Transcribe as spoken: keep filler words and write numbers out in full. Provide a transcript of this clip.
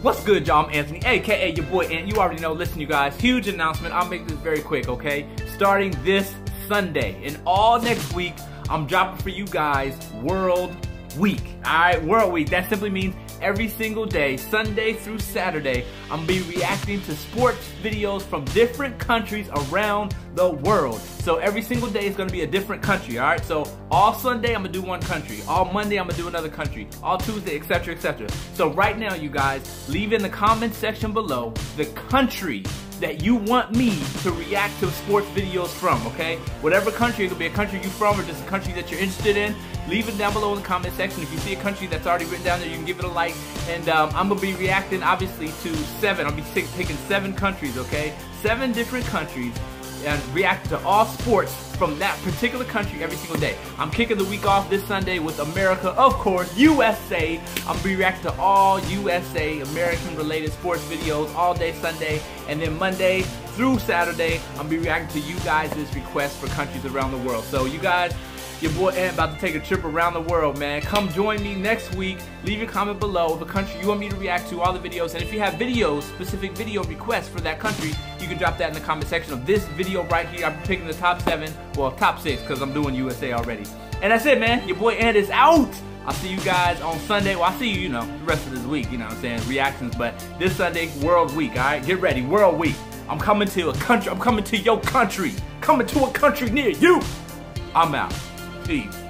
What's good, y'all? I'm Anthony, aka your boy Ant. You already know. Listen, you guys, huge announcement. I'll make this very quick, okay? Starting this Sunday and all next week, I'm dropping for you guys World Week. Alright, World Week. That simply means every single day, Sunday through Saturday, I'm gonna be reacting to sports videos from different countries around the world. So every single day is gonna be a different country, alright? So all Sunday I'm gonna do one country, all Monday I'm gonna do another country, all Tuesday, et cetera, et cetera. So right now, you guys, leave in the comment section below the country that you want me to react to sports videos from, okay? Whatever country, it could be a country you're from or just a country that you're interested in, leave it down below in the comment section. If you see a country that's already written down there, you can give it a like. And um, I'm gonna be reacting, obviously, to seven. I'll be picking seven countries, okay? Seven different countries, and reacting to all sports from that particular country every single day. I'm kicking the week off this Sunday with America, of course, U S A. I'm gonna be reacting to all U S A, American related sports videos all day Sunday, and then Monday through Saturday, I'm gonna be reacting to you guys' requests for countries around the world. So you guys, your boy Ant about to take a trip around the world, man. Come join me next week. Leave your comment below of a country you want me to react to, all the videos. And if you have videos, specific video requests for that country, you can drop that in the comment section of this video right here. I'm picking the top seven, well, top six, because I'm doing U S A already. And that's it, man. Your boy Ant is out. I'll see you guys on Sunday. Well, I'll see you, you know, the rest of this week, you know what I'm saying, reactions. But this Sunday, World Week, all right? Get ready, World Week. I'm coming to a country. I'm coming to your country. Coming to a country near you. I'm out. Peace.